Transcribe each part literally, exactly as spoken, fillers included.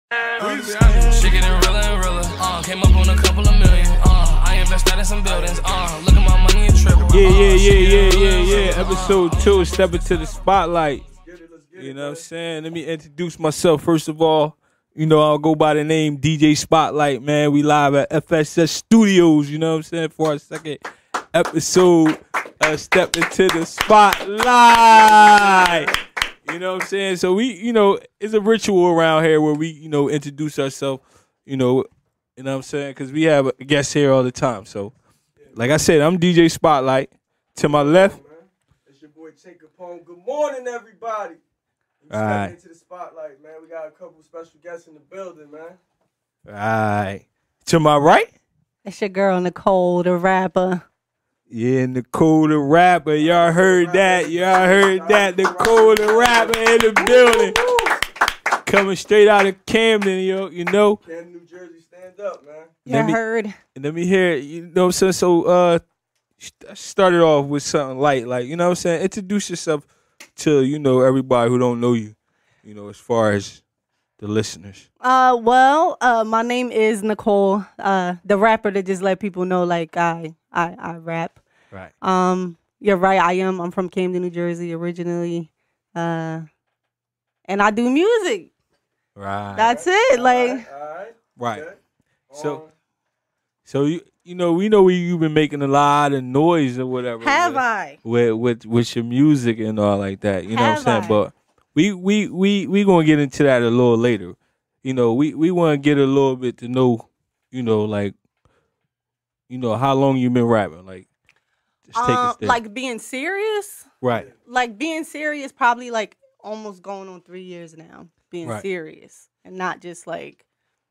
Shit getting realer and realer. Uh, came up on a couple of million. Uh, I invested in some buildings. Uh, look at my money and triple. Yeah, yeah, yeah, yeah, yeah, yeah. Episode two, step into the spotlight. You know what I'm saying? Let me introduce myself first of all. You know, I'll go by the name D J Spotlight, man. We live at F S S Studios, you know what I'm saying, for our second episode of Step into the Spotlight. You know what I'm saying? So we, you know, it's a ritual around here where we, you know, introduce ourselves, you know, you know what I'm saying? Because we have guests here all the time. So, like I said, I'm D J Spotlight. To my left. It's your boy Take Capone. Good morning, everybody. All right. Into the spotlight, man. We got a couple special guests in the building, man. All right. To my right. It's your girl, Neykole da Rapper. Yeah, Neykole da Rapper. Y'all heard that. Y'all heard that. Neykole da Rapper in the building. Coming straight out of Camden, yo, you know. Camden, New Jersey, stand up, man. You heard. And let me hear it. You know what I'm saying? So, uh, started off with something light, like, you know what I'm saying? Introduce yourself to, you know, everybody who don't know you, you know, as far as the listeners. Uh, well, uh, my name is Neykole, uh, the rapper that just let people know, like, I, I, I rap. Right. Um, you're right, I am. I'm from Camden, New Jersey, originally, uh, and I do music. Right. That's it. All Like, right. All right. Right. Okay. So, Um, so you, you know, we know you've been making a lot of noise or whatever. have with, I? With, with, with your music and all like that, you know Have what I'm saying? I? But we, we, we, we gonna get into that a little later. You know, we, we want to get a little bit to know, you know, like, you know, how long you been rapping. Like, just take Um, us there. like being serious? Right. Like being serious, probably like almost going on three years now. Being Right. serious and not just like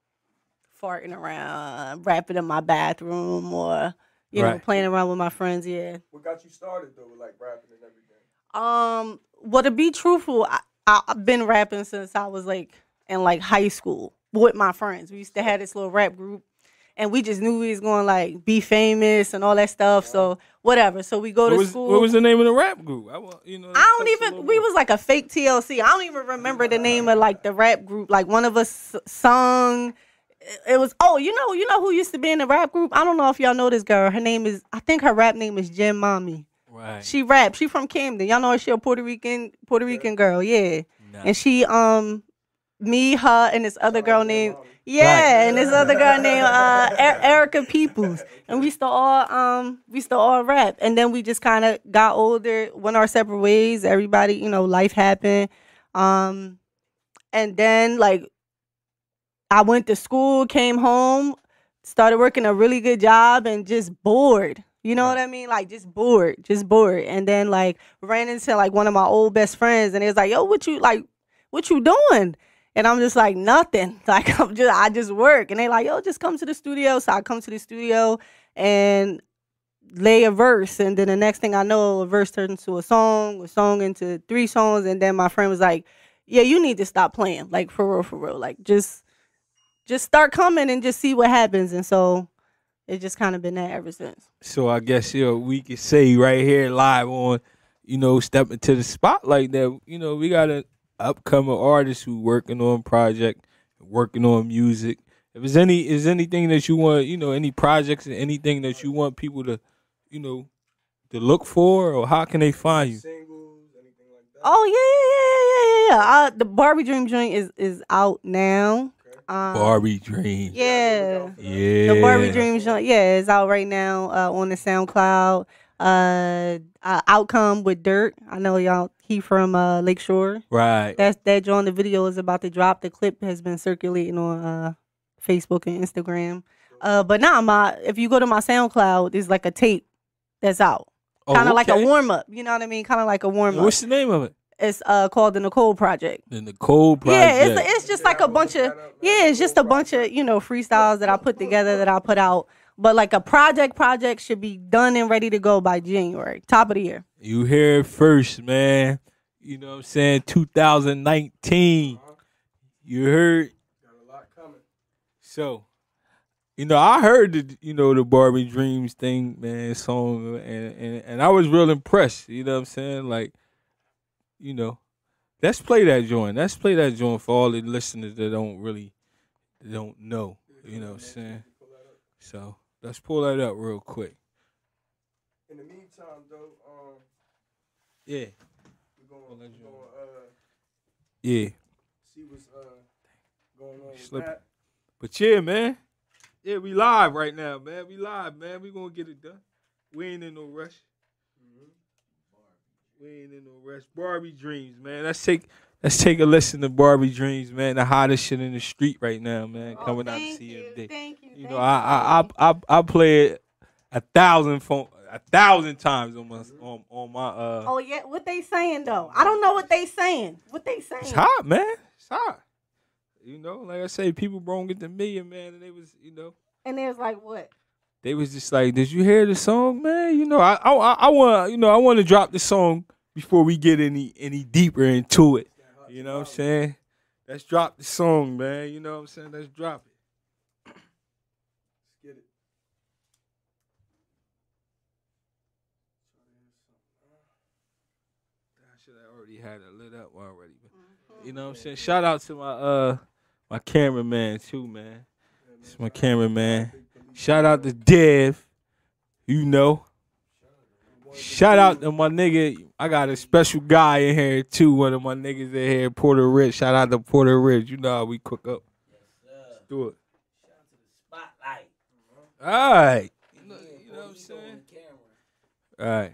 farting around, rapping in my bathroom, or you know, Right. playing around with my friends. Yeah. what got you started though, with like rapping and everything? Um. Well, to be truthful, I, I, I've been rapping since I was like in like high school with my friends. We used to have this little rap group, and we just knew we was going to like be famous and all that stuff. So whatever. So we go What to was, school. what was the name of the rap group? I want, you know. I touch don't a even. little We more. was like a fake T L C. I don't even remember the name of like the rap group. Like one of us sung. It was oh, you know, you know who used to be in the rap group. I don't know if y'all know this girl. Her name is. I think her rap name is Jen Mommy. Right. She rap. She from Camden. Y'all know her. She a Puerto Rican Puerto Rican girl. Yeah. Nah. And she um, me, her, and this other girl Jen named Mommy. yeah, and this other girl named uh Er- Erica Peoples. And we still all um we still all rap. And then we just kind of got older, went our separate ways. Everybody, you know, life happened. Um, and then like I went to school, came home, started working a really good job, and just bored. You know what I mean? Like just bored, just bored. And then like ran into like one of my old best friends, and he was like, "Yo, what you like? What you doing?" And I'm just like, nothing. Like I'm just, I just work. And they like, yo, just come to the studio. So I come to the studio and lay a verse. And then the next thing I know, a verse turned into a song, a song into three songs. And then my friend was like, yeah, you need to stop playing. Like for real, for real. Like just, just start coming and just see what happens. And so it's just kind of been that ever since. So I guess, you know, we can say right here live on, you know, Step into the Spotlight that, you know, we got a upcoming artist who working on project, working on music. If there's any is anything that you want, you know, any projects and anything that you want people to, you know, to look for, or how can they find you? Singles, anything like that? Oh, yeah, yeah, yeah, yeah, yeah. Uh, the Barbie Dream joint is, is out now. Um, Barbie Dream. Yeah. Yeah. The Barbie Dream joint, yeah, is out right now uh, on the SoundCloud. Uh, uh, Outcome with Dirt. I know y'all, he from uh, Lakeshore. Right. That's that joint. The video is about to drop. The clip has been circulating on uh, Facebook and Instagram. Uh, but now my if you go to my SoundCloud, there's like a tape that's out. Oh, Kind of like a okay. warm up. You know what I mean? Kind of like a warm up. What's the name of it? It's uh called the Ney'Kole Project. The Neykole Project. Yeah, it's it's just like a bunch of yeah, it's just a bunch of you know freestyles that I put together that I put out. But like a project, project should be done and ready to go by January, top of the year. You hear it first, man. You know what I'm saying? two thousand nineteen. You heard? Got a lot coming. So, you know, I heard the, you know, the Barbie Dreams thing, man, song, and, and, and I was real impressed. You know what I'm saying? Like, you know, let's play that joint. Let's play that joint for all the listeners that don't really don't know. You know what I'm saying? So let's pull that up real quick. In the meantime, though, um, yeah, we're going, we're going uh, yeah, see what's uh going on with Slip. that. But yeah, man. Yeah, we live right now, man. We live, man. We gonna get it done. We ain't in no rush. Mm-hmm. We ain't in no rush. Barbie Dreams, man. Let's take let's take a listen to Barbie Dreams, man. The hottest shit in the street right now, man. Oh, Coming out to thank C you, M D. thank you, You thank know, I I I I, I play it a thousand phone a thousand times on my on, on my uh. Oh yeah, what they saying though? I don't know what they saying. What they saying? It's hot, man. It's hot. You know, like I say, people won't get the million, man, and they was, you know. And they was like, what? They was just like, did you hear the song, man? You know, I I I want, you know, I want to drop the song before we get any any deeper into it. You know what I'm saying? Let's drop the song, man. You know what I'm saying? Let's drop it. Let's get it. I should have already had it lit up already. But, you know what I'm saying? Shout out to my uh my cameraman too, man. It's my cameraman. Shout out to Dev. You know. Shout out to my nigga. I got a special guy in here too. One of my niggas in here, Porter Rich. Shout out to Porter Rich. You know how we cook up. Let's do it. Shout out to the spotlight. All right. You know, you know what I'm saying? All right.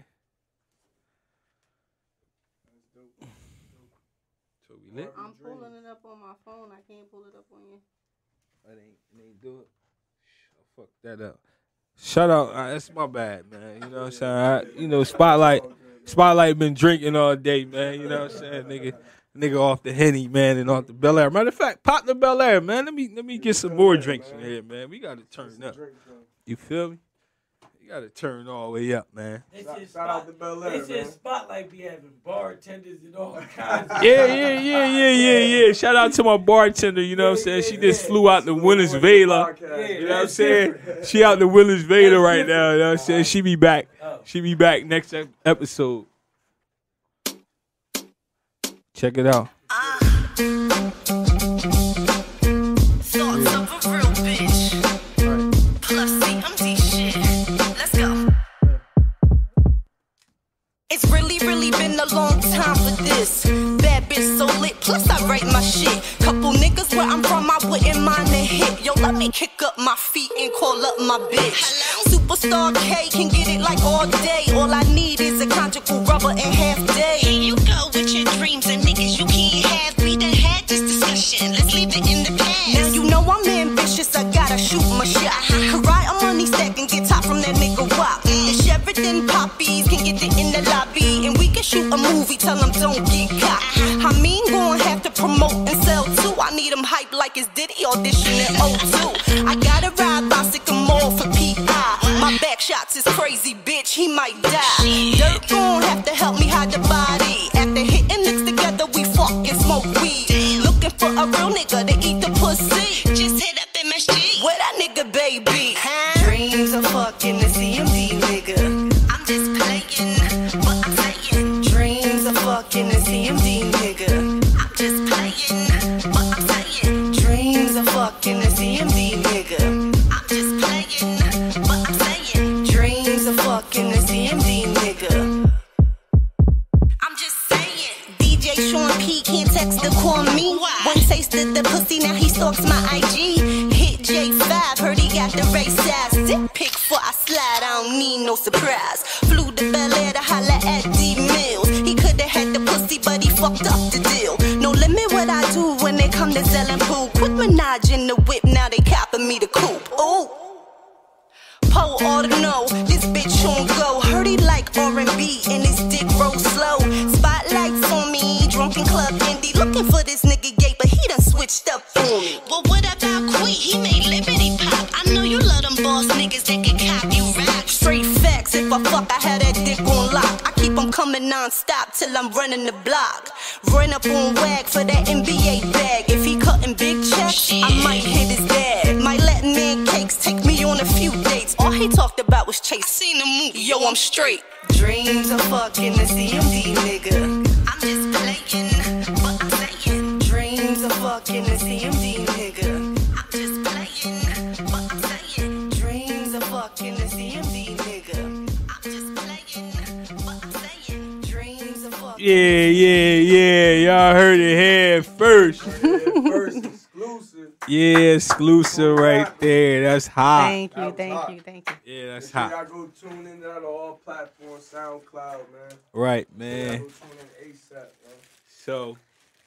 So we lit. I'm pulling it up on my phone. I can't pull it up on you. I ain't, it ain't do it. Fuck that up. Shout out. Uh, that's my bad, man. You know what I'm saying? I, you know, Spotlight. Spotlight been drinking all day, man. You know what I'm saying? Nigga, nigga off the Henny, man, and off the Bel Air. Matter of fact, pop the Bel Air, man. Let me let me get some more drinks in here, man. We gotta turn up. You feel me? You gotta turn all the way up, man. Shout, shout out to Bel Air, They said man. Spotlight be having bartenders and all kinds of Yeah, yeah, yeah, yeah, yeah, yeah. Shout out to my bartender, you know what I'm saying? She just flew out to Venezuela. You know what I'm saying? She out to Venezuela right now, you know what I'm saying? She be back. She be back next ep- episode. Check it out. Thoughts of a real bitch. Plus C M D shit. Let's go. It's really, really been a long time for this. Bad bitch so lit, plus I write my shit. Couple niggas where I'm from, I wouldn't mind a hit. Yo, let me kick up my feet and call up my bitch. Superstar K can get it like all day. All I need is a conjugal rubber and half day. Here you go with your dreams and niggas you can't have. We done had this discussion, let's leave it in the past. Now you know I'm ambitious, I gotta shoot my shot. Ride a money stack and get top from that nigga wop. The Sheridan Poppies can get it in the lobby. And we can shoot a movie, tell them don't get caught. I mean, gon' have to promote and sell too. I need them hype like it's Diddy auditioning oh two. I gotta ride bicycle more for P I. My back shots is crazy, bitch, he might die. Dirt gon' have to help me hide the body. After hitting licks together, we fuck and smoke weed. Looking for a real nigga to eat the pussy. Just hit up M S G. Where that nigga, baby? Huh? Dreams of fucking the C M D nigga. I'm just playing, but I'm saying. Dreams of fucking the C M D nigga. I'm just playing, but I'm saying. Dreams of fucking the C M D nigga. I'm just playing, but I'm saying. Dreams of fucking the C M D nigga. I'm just saying. D J Sean P can't text or call me. One taste of the pussy, now he stalks my I G. Hit J five, heard he got the race size. Dick pick for I slide, I don't need no surprise. Flew to Bel Air to holla at D Mills. He coulda had the pussy, but he fucked up the deal. No limit what I do when they come to selling poop. Quick Minaj in the whip, now they copping me the coupe. Ooh. Poe ought to know, this bitch on go. Heard he like R and B and his dick roll slow. Spotlights on me, drunken club indie. Looking for this nigga gay, but he done switched up for me. Well, what about Queen? He made Liberty pop. I know you love them boss niggas that can cop you rap. Straight facts, if I fuck, I had that dick on lock. I keep on coming non-stop till I'm running the block. Run up on wag for that N B A bag. If he cutting big checks, I might hit his dad. Might let man cakes take me on a few dates. All he talked about was Chase. Seen the movie, yo, I'm straight. Dreams of fucking the C M D nigga. I'm just playing, but I'm saying. Dreams of fucking the C M D nigga. I'm just Yeah, yeah, yeah. Y'all heard it here first. Yeah, first exclusive. Yeah, exclusive right there. That's hot. Thank you, That was thank hot. you, thank you. Yeah, that's Make sure hot. y'all go tune in on all platforms, SoundCloud, man. Right, Y'all man. go tune in ASAP, man. So,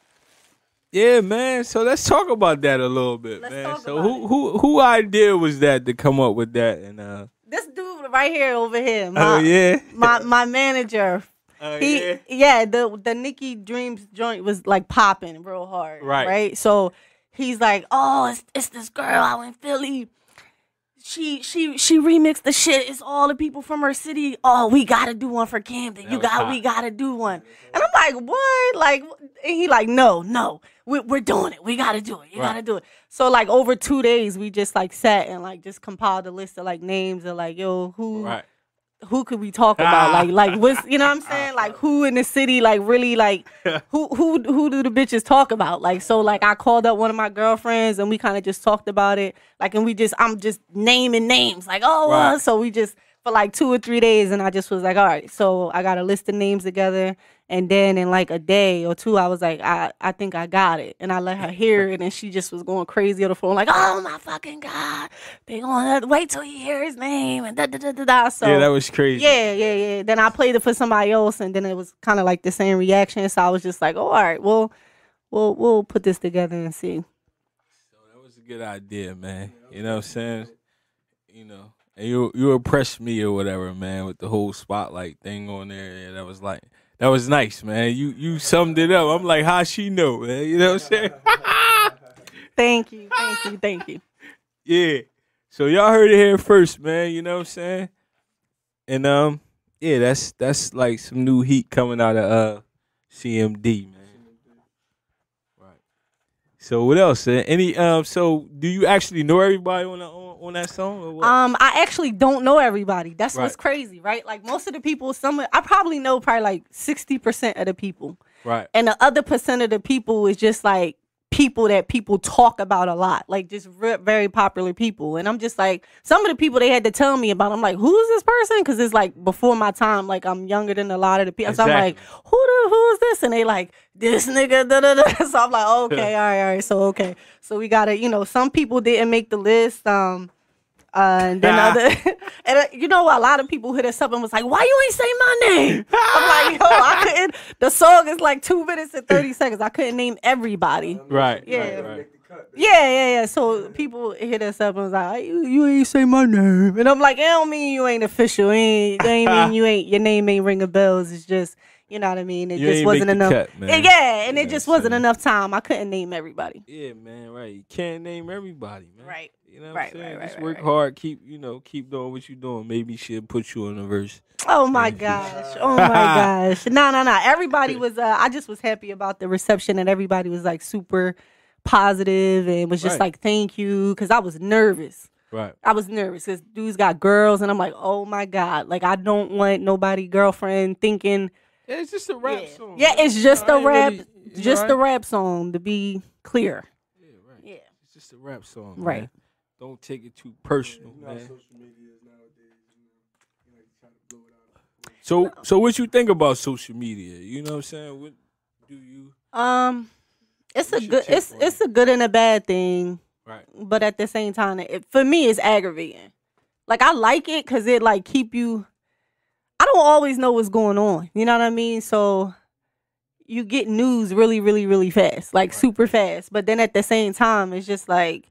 yeah, man. So let's talk about that a little bit, Let's man. talk So about who it. who who idea was that to come up with that? And uh, This dude right here over here. My, oh yeah, my my manager. oh He yeah, yeah, the the Nikki Dreams joint was like popping real hard. Right. Right. So he's like, oh, it's it's this girl out in Philly. She she she remixed the shit. It's all the people from her city. Oh, we gotta do one for Camden. That You was got hot. we gotta do one. And I'm like, what? Like, and he like, no, no, we, we're doing it. We gotta do it. You Right. gotta do it. So like over two days, we just like sat and like just compiled a list of like names of like, yo, who right. who could we talk about? Like, like what's you know what I'm saying? Like who in the city like really like who who who do the bitches talk about? Like so like I called up one of my girlfriends and we kind of just talked about it. Like and we just I'm just naming names. Like, oh uh, Right. so we just for like two or three days and I just was like, all right, so I got a list of names together. And then in like a day or two, I was like, I, I think I got it. And I let her hear it. And she just was going crazy on the phone, like, oh my fucking God. They gonna wait till you hear his name. And da da da da da. So, Yeah, that was crazy. yeah, yeah, yeah. Then I played it for somebody else. And then it was kind of like the same reaction. So I was just like, oh, all right, well, we'll, we'll put this together and see. So that was a good idea, man. You know what I'm saying? You know, and you you impressed me or whatever, man, with the whole spotlight thing on there. Yeah, that was like that was nice, man. You you summed it up. I'm like, how she know, man? You know what I'm saying? Thank you, thank you, thank you. Yeah. So y'all heard it here first, man. You know what I'm saying? And um, yeah, that's that's like some new heat coming out of uh C M D, man. Right. So what else? Uh, any um? So do you actually know everybody on the, on, on that song or what? Um, I actually don't know everybody. That's what's Right. crazy, right? Like most of the people, some I probably know probably like sixty percent of the people. Right. And the other percent of the people is just like people that people talk about a lot, like just re- very popular people. And I'm just like, some of the people they had to tell me about, I'm like, who is this person? Because it's like before my time, like I'm younger than a lot of the people. So I'm like, Exactly. who the, who is this? And they like, this nigga, da da da. So I'm like, okay, all right, all right. So, okay. So we got to, you know, some people didn't make the list. Um, Uh, and then other, and uh, you know, a lot of people hit us up and was like, "Why you ain't say my name?" I'm like, "Yo, I couldn't." The song is like two minutes and thirty seconds. I couldn't name everybody. Right. Yeah. Right. Right. Make the cut. Yeah, yeah, yeah. So people hit us up and was like, "You, you ain't say my name," and I'm like, "It don't mean you ain't official. It ain't, it ain't mean you ain't your name ain't ringing bells. It's just." You know what I mean? It You just ain't wasn't make the enough. cut, man. Yeah, and You it know just what I'm wasn't saying? enough time. I couldn't name everybody. Yeah, man. Right. You can't name everybody, man. Right. You know what Right, I'm saying? right, right, Just right, work right. hard. Keep you know keep doing what you're doing. Maybe she'll put you on a verse. Oh my gosh. Oh my gosh. No, no, no. Everybody was uh I just was happy about the reception and everybody was like super positive and was just Right. like thank you cuz I was nervous. Right. I was nervous cuz dudes got girls and I'm like, "Oh my god. Like I don't want nobody girlfriend thinking Yeah, it's just a rap yeah, song. yeah man. it's just You know, I a ain't rap really- you just know, a rap song to be clear." Yeah, right. Yeah. It's just a rap song. Right. Man. Don't take it too personal, You know how man. social media is nowadays. You know, you like trying to blow it out. So, so what you think about social media? You know what I'm saying? What do you? Um it's a What's your good take it's on it's a good and a bad thing. Right. But at the same time, it, for me, it's aggravating. Like I like it because it like keep you. I don't always know what's going on. You know what I mean? So you get news really, really, really fast, like super fast. But then at the same time, it's just like,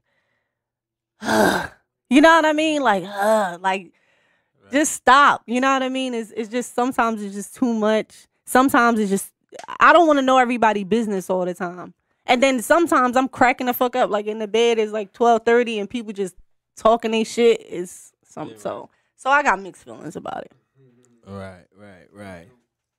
you know what I mean? Like, uh, like just stop. You know what I mean? It's it's just sometimes it's just too much. Sometimes it's just I don't want to know everybody's business all the time. And then sometimes I'm cracking the fuck up. Like in the bed it's like twelve thirty and people just talking they shit is some Yeah, right. so so I got mixed feelings about it. Right. Right. Right.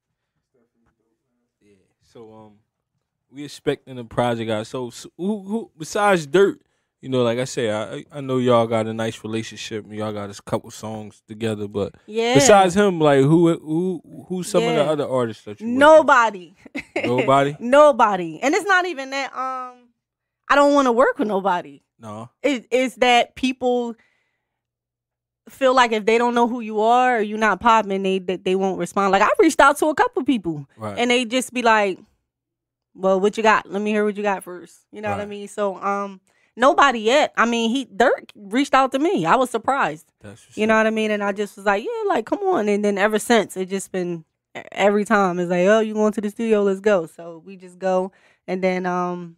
Yeah. So, um, we expecting a project out. So, so who, who besides Dirt? You know, like I say, I I know y'all got a nice relationship. And y'all got a couple songs together, but Yeah. besides him, like who who who's some of Yeah. the other artists that you work with? Nobody. Nobody? Nobody. And it's not even that um I don't want to work with nobody. No. It, it's that people feel like if they don't know who you are or you're not popping, they, they they won't respond. Like I reached out to a couple people, Right. and they just be like, "Well, what you got? Let me hear what you got first." You know what I Right. mean? So um, nobody yet. I mean, he Dirk reached out to me. I was surprised. That's what's You know up. what I mean? And I just was like, "Yeah, like come on." And then ever since, it just been every time it's like, "Oh, you going to the studio? Let's go." So we just go, and then um,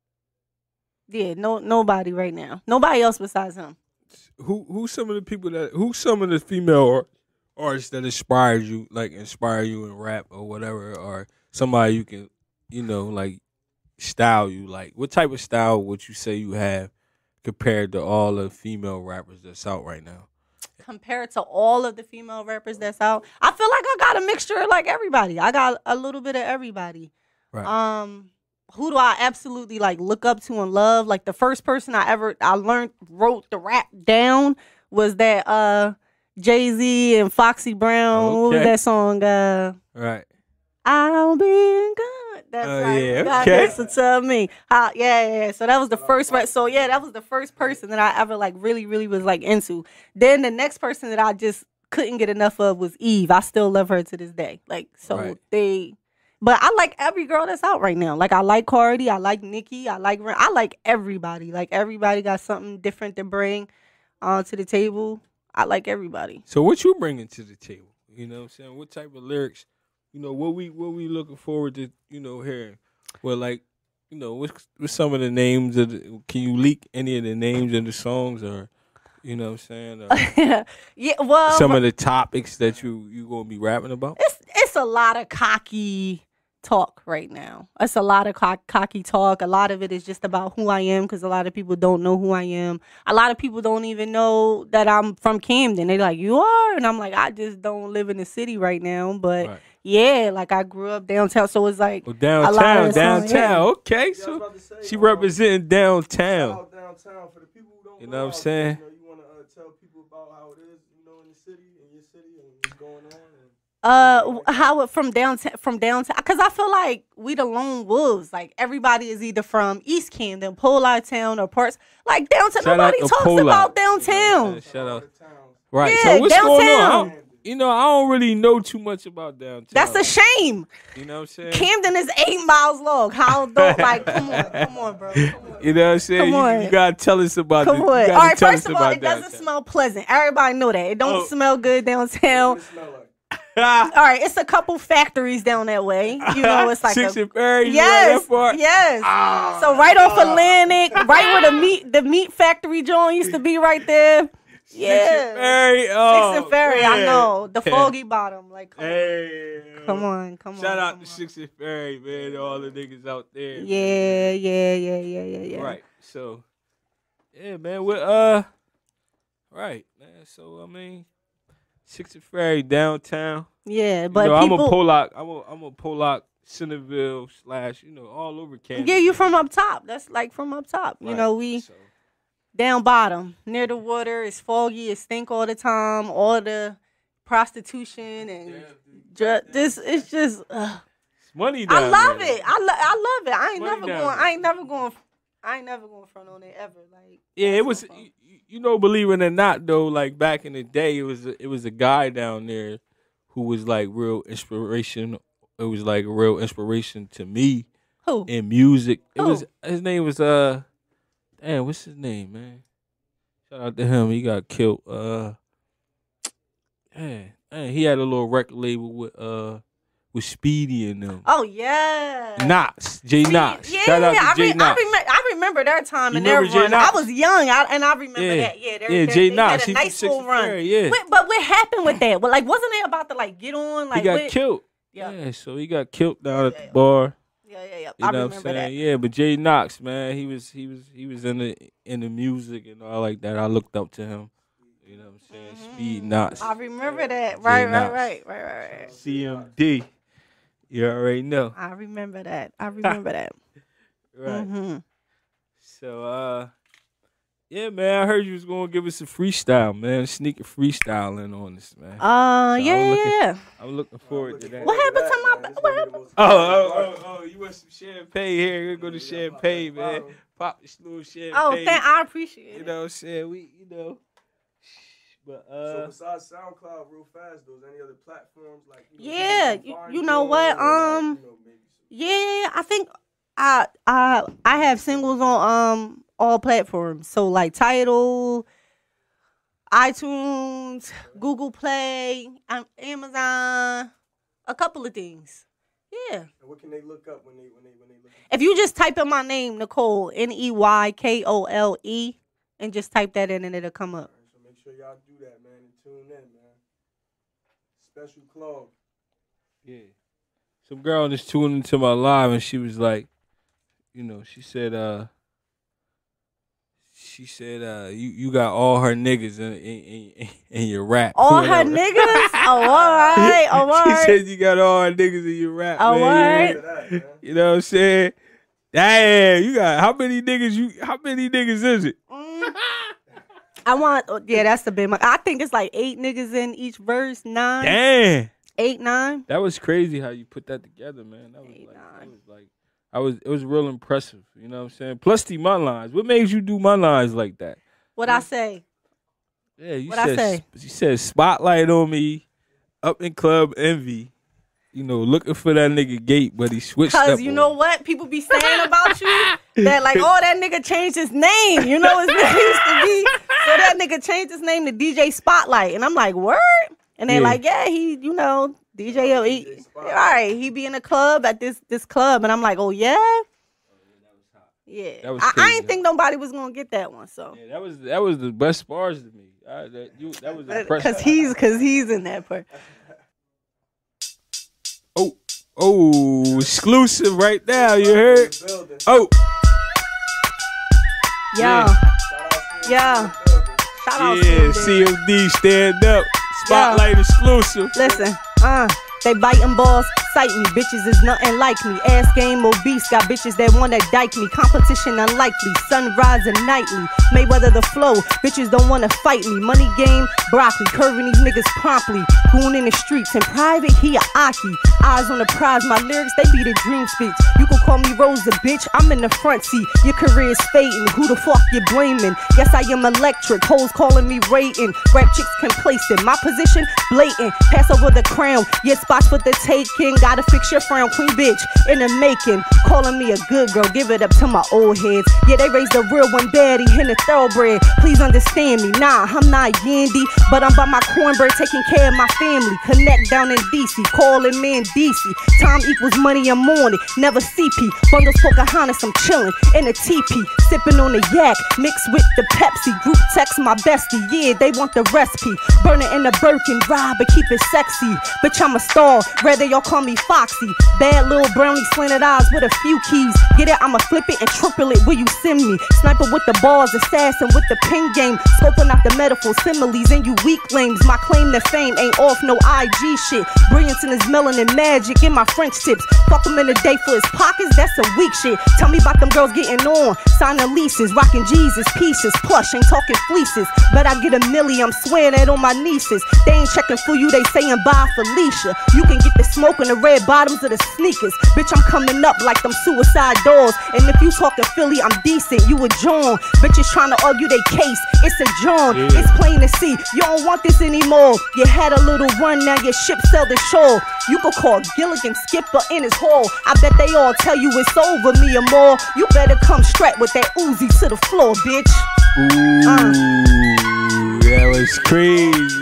yeah, no nobody right now. Nobody else besides him. Who who's some of the people that who's some of the female ar- artists that inspired you, like inspire you in rap or whatever, or somebody you can, you know, like style you? Like what type of style would you say you have compared to all the female rappers that's out right now? Compared to all of the female rappers that's out, I feel like I got a mixture of like everybody. I got a little bit of everybody. Right. Um, who do I absolutely like look up to and love? Like the first person I ever I learned wrote the rap down was that uh Jay-Z and Foxy Brown. What was Okay. that song? Uh, Right. I'll be good. That's Oh, like, yeah, God okay. listen to me. Uh, yeah, yeah, yeah. So that was the first right. So yeah, that was the first person that I ever like really, really was like into. Then the next person that I just couldn't get enough of was Eve. I still love her to this day. Like so Right. they, but I like every girl that's out right now. Like I like Cardi, I like Nicki, I like Ren- I like everybody. Like everybody got something different to bring uh, to the table. I like everybody. So what you bringing to the table? You know what I'm saying? What type of lyrics? You know, what we what we looking forward to, you know, hearing? Well, like, you know, what's, what's some of the names of the, can you leak any of the names of the songs, or, you know what I'm saying? Or Yeah, well, some of the topics that you you going to be rapping about? it's it's a lot of cocky talk right now. It's a lot of co- cocky talk. A lot of it is just about who I am because a lot of people don't know who I am. A lot of people don't even know that I'm from Camden. They're like, "You are?" And I'm like, "I just don't live in the city right now." But Right. yeah, like I grew up downtown, so it's like Oh, a lot downtown, of the songs, downtown. yeah. Okay, Yeah, I was so about to say, she um, representing shout downtown. out downtown for the people who don't You know. know what I'm out saying? there, You know, you want to uh, tell people about how it is, you know, in the city, in your city, and what's going on. And Uh, how it from downtown? From downtown? Because I feel like we the lone wolves. Like everybody is either from East Camden, Poli Town, or parts like downtown. Shout out Nobody to talks Poli. about You know what I'm downtown. saying? Shout all out. the towns. Right. Yeah, So what's going on? I downtown. don't- you know, I don't really know too much about downtown. That's a shame. You know what I'm saying? Camden is eight miles long. How don't like? Come on, come on, bro. Come on. You know what I'm saying? Come You, on. you gotta tell us about Come the, on. you All gotta right. tell First us of all, about it doesn't downtown. smell pleasant. Everybody know that it don't Oh. smell good downtown. What it smell like? All right, it's a couple factories down that way. You know, it's like Six a, and Ferry. you know yes, that part? yes. Ah. So right off Atlantic, right where the meat the meat factory joint used to be, right there. Yeah, Six and Ferry. Oh, Six and Ferry. I man. know the foggy bottom. Like, come, Hey, on, come on, come on. Shout out come to on. Six and Ferry, man. All the niggas out there. Yeah, yeah, yeah, yeah, yeah, yeah. Right. So, yeah, man. What? Uh. Right, man. So I mean, Six and Ferry downtown. Yeah, You but know, people. I'm a Pollock. I'm a I'm a Pollock, Centerville slash. You know, all over Camden. yeah, you from up top. That's like from up top. You Right. know, we So, down bottom near the water. It's foggy. It stink all the time. All the prostitution and ju- this. It's just. Ugh. it's money I down love there. it. I, lo- I love it. I ain't Money never down going. there. I ain't never going. I ain't never going front on it ever. Like Yeah, it that's was. no fun. You, you know, believe it or not, though, like back in the day, it was a, it was a guy down there who was like real inspiration. It was like a real inspiration to me Who? in music. It Who? was his name was uh, damn, what's his name, man? Shout out to him. He got killed. Uh, yeah, man, he had a little record label with uh with Speedy and them. Oh yeah. Knox, Jay See, Knox. Yeah, Shout out I, to Jay re- I, Knox. remember, I remember their time You and their remember Jay run. I Knox? was young, I, and I remember Yeah. that. Yeah, they're, Yeah, they're, Jay they Knox, had he a from nice Sixth full and run. Ferry, yeah. Wait, but what happened with that? Well, like, wasn't they about to like get on? Like, he got what- killed. Yeah. Yeah, so he got killed down at Yeah, the yeah. bar. Yeah, yeah, yeah. You I know what I'm remember saying? that. Yeah, but Jay Knox, man, he was he was he was in the in the music and all like that. I looked up to him. You know what I'm saying? Speed Knox. I remember that. Right, right, Knox. right, right, right, right. C M D. You already know. I remember that. I remember that. Right. hmm So uh yeah, man, I heard you was gonna give us a freestyle, man. Sneaking freestyling on this, man. Uh, So yeah, I'm yeah, looking- yeah. I'm looking forward to that. What happened to my- Man, this what nigga happened? was- Oh, oh, oh, oh, you want some champagne here? We're gonna go to champagne, man. Bottle. Pop this little champagne. Oh, thank. I appreciate You it. know what I'm saying? We, you know, But So uh, besides SoundCloud, real fast, those any other platforms like you know, Yeah, people you, can find you know what? on, or, like, Um, you know, maybe some- yeah, I think I I I have singles on um all platforms. So like Tidal, iTunes, Google Play, um, Amazon, a couple of things. Yeah. And what can they look up when they when they when they look? If you just type in my name, Neykole, N E Y K O L E, and just type that in and it'll come up. Right, so make sure y'all do that, man, and tune in, man. Special club. yeah, some girl just tuned into my live and she was like, you know, she said, uh, she said, uh, you you got all her niggas in in, in, in your rap. All her Whatever. niggas? Oh, all right, all She right. said you got all her niggas in your rap, All man. right. That, man. You know what I'm saying? Damn, you got how many niggas? You how many niggas is it? Mm. I want, oh, yeah, that's the big one. I think it's like eight niggas in each verse, nine, Damn, eight, nine. that was crazy how you put that together, man. That was Eight, like, that nine. was like, I was, it was real impressive. You know what I'm saying? Plus the my lines. What made you do my lines like that? What I say? Yeah, you What'd I said say? you said spotlight on me, up in Club Envy. You know, looking for that nigga Gate, but he switched up. Cause you on know me. what people be saying about you, that like, oh, that nigga changed his name. You know his name used to be, so that nigga changed his name to D J Spotlight, and I'm like, word. And they Yeah. like, yeah, he, you know, D J, Oh, he, D J all Spotlight. right, he be in a club at this this club, and I'm like, oh yeah, yeah. That was I, I crazy, ain't think nobody was gonna get that one, so. Yeah, that was that was the best bars to me. I, that, you, that was impressive. Cause he's, cause he's in that part. Oh, oh, exclusive right now. You heard? In the building. Oh, Yeah, Yeah. Shout out yeah. to in the building. Shout out yeah, to him, C M D stand up, spotlight exclusive. Listen, uh, they biting balls, sight me. Bitches is nothing like me. Ass game obese, got bitches that wanna dike me. Competition unlikely, sunrise and nightly. Mayweather the flow, bitches don't wanna fight me. Money game, broccoli, curving these niggas promptly. Goon in the streets, in private, he a Aki. Eyes on the prize, my lyrics, they be the dream speech. You can call me Rosa, bitch, I'm in the front seat. Your career's fading, who the fuck you blaming? Yes, I am electric, hoes calling me rating. Rap chicks complacent, my position blatant. Pass over the crown, yeah, spots for the taking. Gotta fix your frown, queen bitch, in the making. Calling me a good girl, give it up to my old heads. Yeah, they raised the real one baddie in the thoroughbred. Please understand me, nah, I'm not Yandy, but I'm by my cornbread, taking care of my family. Connect down in D C, calling man D C. Time equals money, I'm on it, never C P. Bundles Pocahontas, I'm chilling in a teepee, sipping on the yak, mixed with the Pepsi. Group text my bestie, yeah, they want the recipe. Burn it in the Birkin, ride, but keep it sexy. Bitch, I'm a star, rather y'all call me Foxy. Bad little brownie, slanted eyes with a few keys. Get it, I'ma flip it and triple it, will you send me? Sniper with the bars, assassin with the pin game. Scoping out the metaphor similes, and you weak lames. My claim to fame ain't off no I G shit. Brilliance in his melanin magic in my French tips. Fuck him in the day for his pockets, that's some weak shit. Tell me about them girls getting on, signing leases, rocking Jesus pieces. Plush, ain't talking fleeces, but I get a milli, I'm swearing that on my nieces. They ain't checking for you, they saying bye Felicia. You can get the smoke on the red bottoms of the sneakers. Bitch, I'm coming up like them suicide doors. And if you talking Philly, I'm decent, you a John. Bitches trying to argue they case, it's a John. Yeah. It's plain to see, you don't want this anymore. You had a little run, now your ship sailed ashore. You could call Gilligan Skipper in his hall. I bet they all tell you it's over, me or more. You better come strapped with that Uzi to the floor, bitch. Ooh, Uh. that was crazy.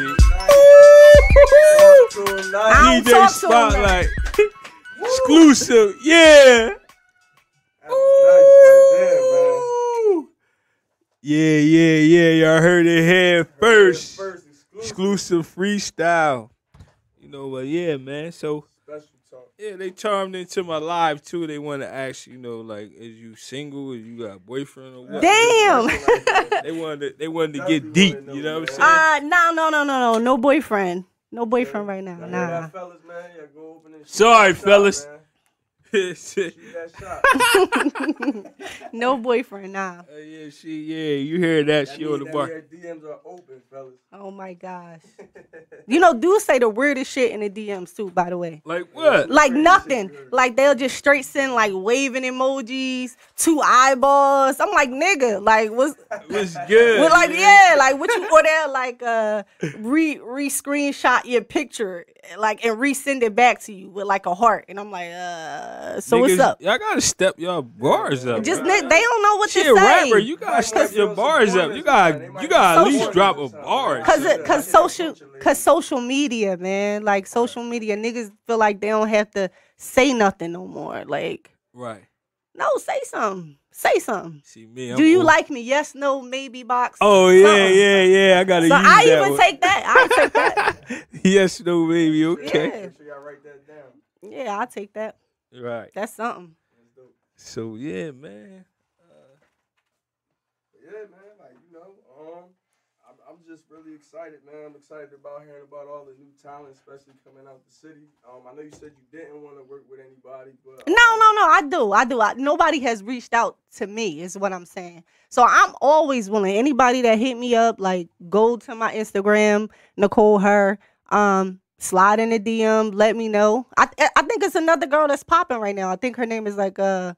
Talk to him, nice. I don't D J talk to him, man. Spotlight, exclusive, yeah. That was nice right there, man. Ooh. Yeah, yeah, yeah. Y'all heard it here first. First exclusive. Exclusive freestyle. You know what? Yeah, man. So Special talk. yeah, they charmed into my live too. They want to ask, you know, like, is you single? Is you got a boyfriend or what? Damn. They wanted, to, they wanted to Definitely get deep. wanna know, You know what I'm man. saying? Uh, no, no, no, no, no. No boyfriend. No boyfriend right now. Y'all hear Nah. that, fellas, man? Yeah, go open this shit. Sorry, Shout out, fellas. man. Shoot that shot. No boyfriend, nah. Uh, yeah, she, yeah, you hear that? That She on the mean- bar. that mean her D Ms are open, fellas. Oh my gosh. You know, dudes say the weirdest shit in the D Ms too, by the way. Like what? Like nothing. Like they'll just straight send like waving emojis, two eyeballs. I'm like, nigga, like what's What's good? well, like, man? yeah, like what you or they'll like uh re re screenshot your picture like and resend it back to you with like a heart. And I'm like, uh so what's Niggas, up? Y'all gotta step your bars up. Just man. ni- they don't know what She to a say. rapper. You gotta step your bars up. You gotta, you gotta at least drop a bar. Cause, it, cause social, cause social media, man. Like social media, niggas feel like they don't have to say nothing no more. Like, Right. no, say something. Say something. See me. I'm Do you old. like me? Yes, no, maybe box. Oh yeah, something. yeah, yeah. I gotta So use I that even one. take that. I take that. Yes, no, baby. Okay. Yeah, Make sure y'all write that down. yeah, I take that. Right. That's something. That's dope. So yeah, man. Yeah, man, like, you know, um, I'm, I'm just really excited, man. I'm excited about hearing about all the new talent, especially coming out the city. Um, I know you said you didn't want to work with anybody, but No, no, no. I do. I do. I, nobody has reached out to me, is what I'm saying. So I'm always willing. Anybody that hit me up, like, go to my Instagram, Neykole her, um, slide in the D M, let me know. I I think it's another girl that's popping right now. I think her name is like uh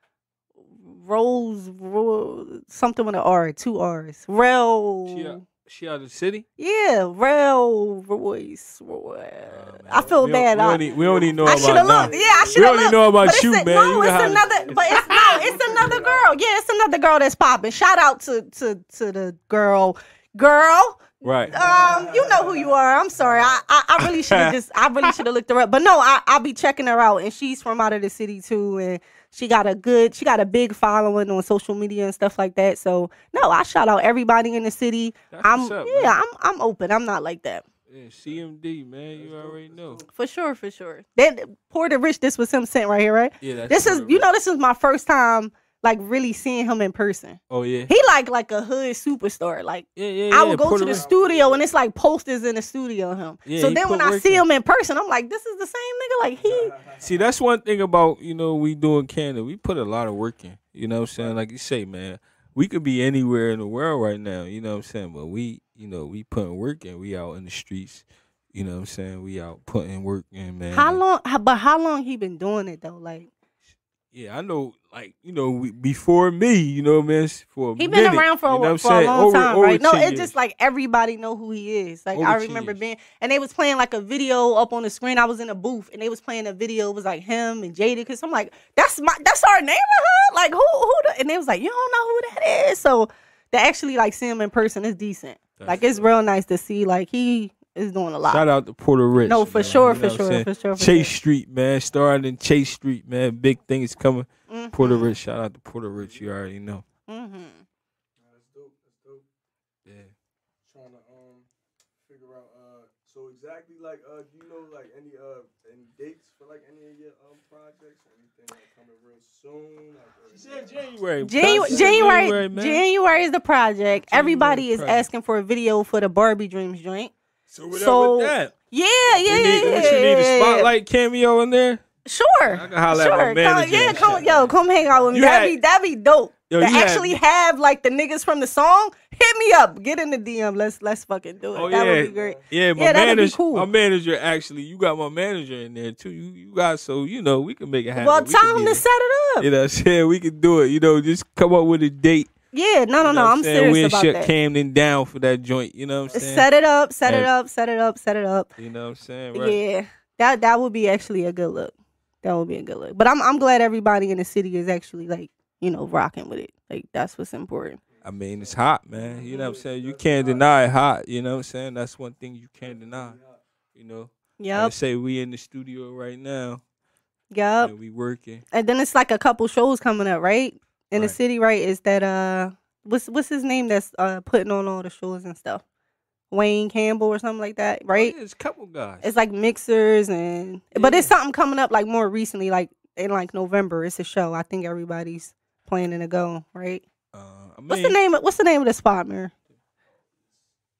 Rose, Ro something with an R, two R's. Rel. She out, she out of the city. Yeah, Rel Royce. Roy. I feel we bad. Don't, we, I- don't e- we don't even know I about should have now. looked. Yeah, I should We have only looked. know about But you, it's a- man. No, You know it's how to- another. But it's no, it's another girl. Yeah, it's another girl that's popping. Shout out to to to the girl, girl. Right. Um, you know who you are. I'm sorry. I I, I really should have just. I really should have looked her up. But no, I I'll be checking her out, and she's from out of the city too, and she got a good. She got a big following on social media and stuff like that. So no, I shout out everybody in the city. That's I'm what's up, yeah, man. I'm I'm open. I'm not like that. Yeah, C M D, man. You already know. For sure, for sure. Then Porter Rich, this was him sent right here, right? Yeah, that's This is, Porter you Rich. know, this is my first time like really seeing him in person. Oh yeah. He like like a hood superstar. Like Yeah, yeah, I yeah. would go Puerto to the Rico. studio and it's like posters in the studio of him. Yeah, so he then when put I work see in. him in person, I'm like, this is the same nigga. Like he, See, that's one thing about, you know, we doing Canada. We put a lot of work in. You know what I'm saying? Like you say, man, we could be anywhere in the world right now. You know what I'm saying? But we, you know, we putting work in. We out in the streets. You know what I'm saying? We out putting work in, man. how long? How, but how long he been doing it though? Like Yeah, I know, like, you know, we, before me, you know, man, for a he been minute, around for a, you know what I'm for a saying? long Over- time, over right? No, ten it's years. just like everybody know who he is. Like Over I ten remember years. being, and they was playing like a video up on the screen. I was in a booth, and they was playing a video. It was like him and Jada. Cause I'm like, that's my, that's our neighborhood. Like who, who? The, and they was like, you don't know who that is. So to actually like see him in person is decent. That's like it's real nice to see. Like he is doing a lot. Shout out to Puerto Rich. No, for man, sure, you for know what I'm sure, saying? for sure, for Chase sure. Street, man. Starting in Chase Street, man. Big things coming. Mhm. Puerto Rich. Shout out to Puerto Rich. You already know. Mhm. that's dope. That's dope. Yeah. Trying to um figure out uh so exactly like uh do you know like any uh any dates for like any of your um projects or anything like coming real soon? Like, or She said January. Janu- Cuz, January, man. January is the project. January Everybody is project. asking for a video for the Barbie Dreams joint. So what So- up with that? Yeah, yeah, You yeah, need, yeah, what you need yeah, a yeah. spotlight cameo in there? Sure. I can holler at sure. my Come- manager yeah, and come, shit, yo, man. come hang out with me. You That'd had- be that'd be dope. Yo, to you had- actually have like the niggas from the song. Hit me up. Get in the D M. Let's let's fucking do it. Oh, that yeah. would be great. Yeah, my Yeah, that'd be manager, cool. my manager actually, you got my manager in there too. You, you got so you know we can make it happen. Well, We tell can him be to there. set it up. You know what I'm saying? We can do it. You know, just come up with a date. Yeah, no, no, You know no. what I'm saying? serious We about shut that. Camden down for that joint. You know what I'm saying? Set it up, set it Yeah. up, set it up, set it up. You know what I'm saying? Right. Yeah, that that would be actually a good look. That would be a good look. But I'm I'm glad everybody in the city is actually like you know rocking with it. Like that's what's important. I mean, it's hot, man. You know what I'm saying? You can't deny it hot. You know what I'm saying? That's one thing you can't deny. You know? I Yep, say we in the studio right now yep. and we working. And then it's like a couple shows coming up, right? In the Right. city, right? Is that uh, what's what's his name that's uh putting on all the shows and stuff? Wayne Campbell or something like that, right? Oh, yeah, it's a couple guys. It's like mixers and, but it's Yeah. something coming up like more recently, like in like November. It's a show. I think everybody's planning to go, right? Uh, I mean, What's the name? Of, what's the name of the spot, man?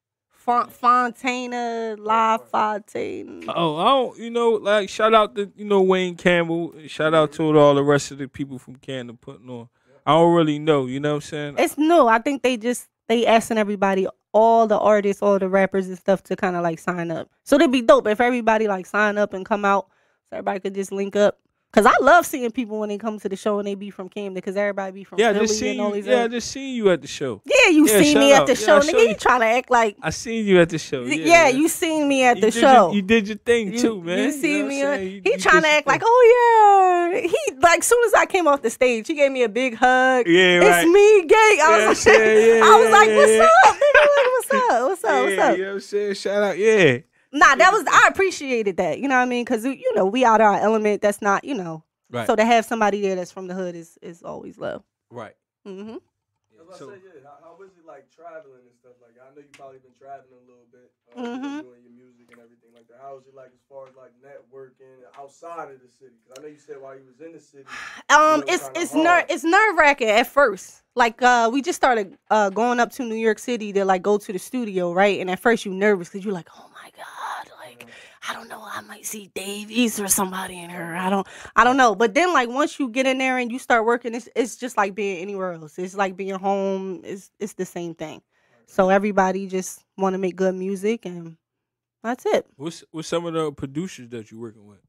Font Fontana, La Fontaine. Oh, I don't, you know, like shout out to you know Wayne Campbell. Shout out to all the rest of the people from Canada putting on. I don't really know, you know what I'm saying? It's new. I think they just they asking everybody, all the artists, all the rappers and stuff to kind of like sign up. So it'd be dope if everybody like sign up and come out, so everybody could just link up. Cause I love seeing people when they come to the show and they be from Camden, cause everybody be from Yeah, I Philly just seen and all you. these. Yeah, I other- just seen you at the show. Yeah, you Yeah, seen shout me out. at the Yeah, show, I nigga. showed You you. trying to act like? I seen you at the show. Yeah, Yeah, man. you seen me at You the did show. Your, you did your thing You- too, man. You see know me? what I'm on- saying? You- he you trying did to your act like, thing. oh yeah. He like, soon as I came off the stage, he gave me a big hug. Yeah, it's right. me, gang. I Yeah, was like, yeah, yeah, I was yeah, like, yeah, what's yeah. up? Nigga? Like, what's up? What's up? Yeah, What's up? you know what I'm saying? Shout out, yeah. Nah, that was I appreciated that. You know what I mean? Because you know we out our element. That's not you know. Right. So to have somebody there that's from the hood is is always love. Right. Mm-hmm. As I So- say, yeah, how, how was it like traveling and stuff like that? I know you probably been traveling a little bit, uh, Mhm. doing your music and everything like that. How was it like as far as like networking outside of the city? Because I know you said while you was in the city. Um, Yeah, it's kinda it's hard. ner it's nerve wracking at first. Like uh, we just started uh going up to New York City to like go to the studio, right? And at first you nervous because you're like, oh my god, like I don't know, I might see Dave East or somebody in her. I don't, I don't know. But then like once you get in there and you start working, it's it's just like being anywhere else. It's like being home. It's it's the same thing. So everybody just want to make good music and that's it. What's what's some of the producers that you working with?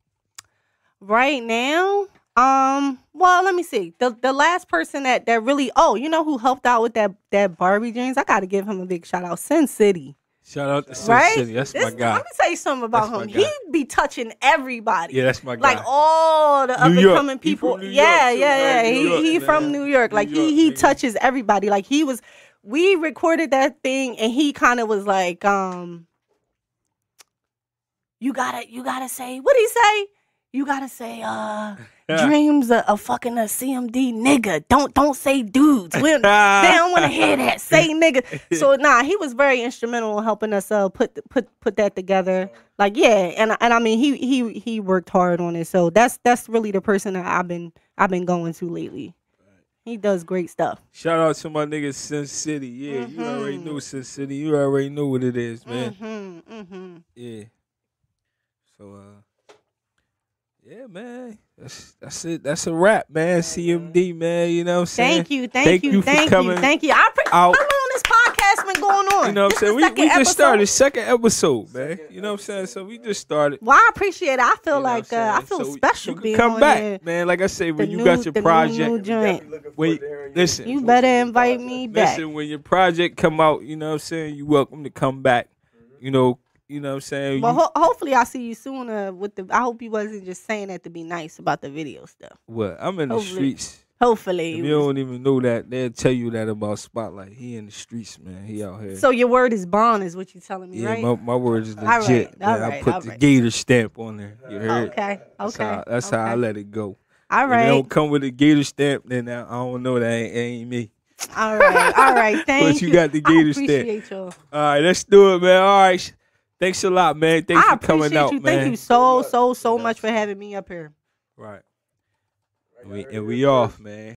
Right now, um, well, let me see. The the last person that that really, oh, you know who helped out with that that Barbie James? I got to give him a big shout out. Sin City, Shout out to Sin right? City. That's This- my guy. Let me tell you something about That's my him. guy. He be touching everybody. Yeah, that's my guy. Like all the up and York. coming He people. from New Yeah, York, too, yeah, yeah. right? New He York, he man. from New York. New Like York, he he nigga. touches everybody. Like he was. We recorded that thing and he kind of was like, um, you gotta you gotta say what did he say? You gotta say, uh, dreams of, of fucking a C M D nigga. Don't don't say dudes. We don't, they don't want to hear that. Say nigga. So nah, he was very instrumental in helping us uh put put put that together. Like yeah, and and I mean he he he worked hard on it. So that's that's really the person that I've been I've been going to lately. He does great stuff. Shout out to my nigga Sin City. Yeah, you already know Sin City. You already know what it is, man. Mm-hmm, mm-hmm. Yeah. So uh yeah, man. That's that's it. That's a wrap, man. C M D, man. You know what I'm saying? Thank you, thank, Thank you, you for thank coming you, thank you. I pre- out. How long this podcast been going on? You know what I'm This saying? the We, second we just episode? started second episode, man. You know what I'm saying? So we just started. Well, I appreciate it. I feel You know what like I'm uh, I saying? feel So special you can being come on back, here. man. Like I say, when The you new- got your the new, project, new joint. Definitely looking forward Wait, to hearing listen. your You better your invite project. me back. listen, when your project come out, you know what I'm saying, you welcome to come back. You know, you know what I'm saying? Well, You- ho- hopefully I see you soon. Uh, with the, I hope you wasn't just saying that to be nice about the video stuff. what? I'm in the Hopefully. streets. Hopefully. If you don't even know that, they'll tell you that about Spotlight. He in the streets, man. He out here. So your word is bond, is what you telling me, yeah, right? my, my word is All right, legit. all man. I right, put all the right. Gator stamp on there. You heard? Okay. That's, Okay. how, that's okay. how I let it go. All If it right. don't come with a Gator stamp, then I, I don't know. That ain't, ain't me. All right. All right. Thank you got the I Gator stamp. appreciate y'all. All right, let's do it, man. All right. Thanks a lot, man. Thanks I for coming appreciate out, you. man. Thank you so, so, so much for having me up here. Right. And we, and we off, man.